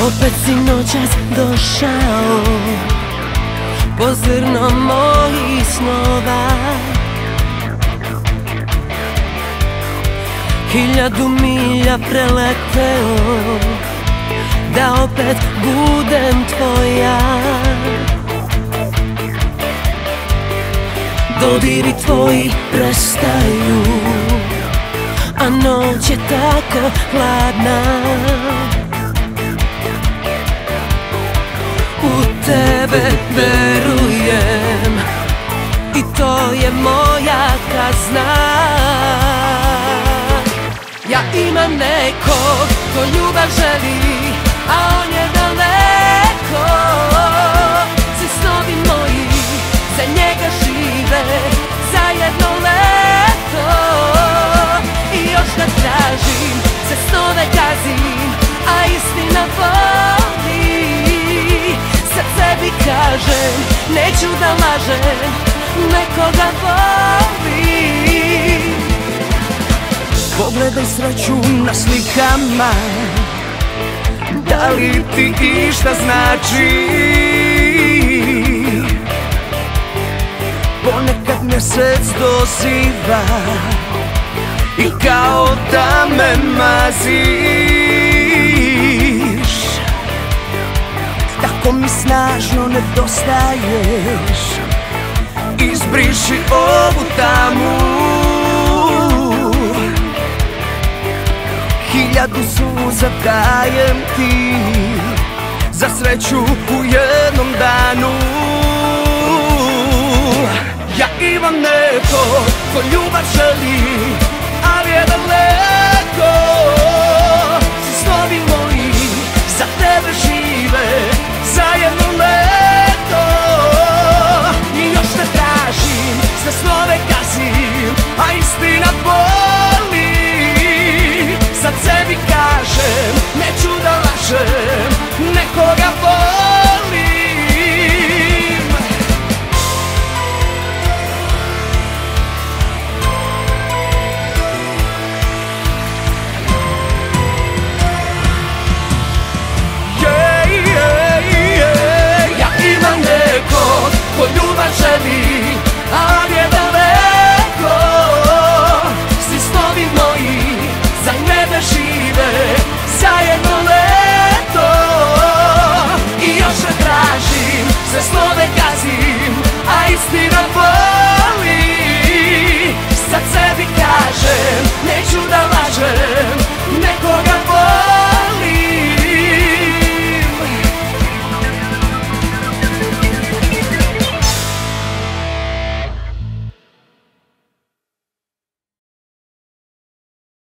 Opet si noćas došao po zrno mojih snova, 1000 milja preleteo da opet budem tvoja. Dodiri tvoji prestaju, a noć je tako hladna. U tebe verujem i to je moja kazna. Ja imam nekog ko ljubav želi, a on je daleko. Svi snovi moji za njega žive, za jedno leto. I još da tražim, sve snove gazim, a istina boli. Sad sebi kažem, neću da lažem, nekoga volim. Pogledaj sreću na slikama, da li ti išta znači? Ponekad mjesec doziva i kao da me maziš. Tako mi snažno nedostaješ, izbriši ovu tamu. 1000 suza dajem ti za sreću u jednom danu. Ja imam neko ko ljubav želi, ali je daleko. Svi snovi moji za tebe žive, za jedno leto. I još te tražim, sve snove gazim, a istina boli. Sad sebi kažem, neću da lažem, nekoga volim. Ja imam nekog ko ljubav želi, ali je daleko. Svi snovi moji za njebe žive, za jedno leto. I još ne tražim, sve snove gazim, a istina